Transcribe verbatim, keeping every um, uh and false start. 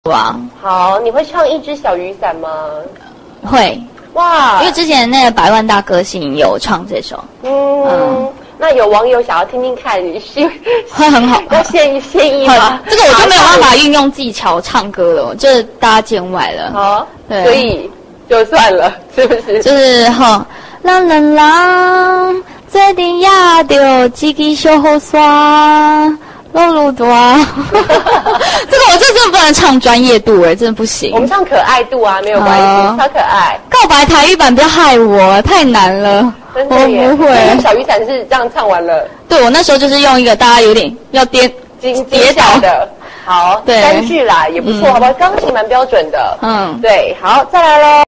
啊。 好，你会唱一只小雨伞吗？ 会。 哇， 因为之前那个百万大歌星有唱这首。 嗯。嗯，那有网友想要听听看，你是会很好， 要献献艺吗？ 这个我就没有办法运用技巧唱歌了，这大家见外了。 好， 对， 所以就算了，是不是？ 就是哈，人人人做阵也着自己小好耍，路路大。这个我这真的不能唱专业度哎，真的不行。 我们唱可爱度啊，没有关系，超可爱。 告白台语版不要害我，太难了。 真的耶， 我不会。 小雨伞是这样唱完了。 对，我那时候就是用一个大家有点要跌跌倒的。好， 对， 三句啦，也不错，好不好？钢琴蛮标准的。 嗯， 对，好，再来喽。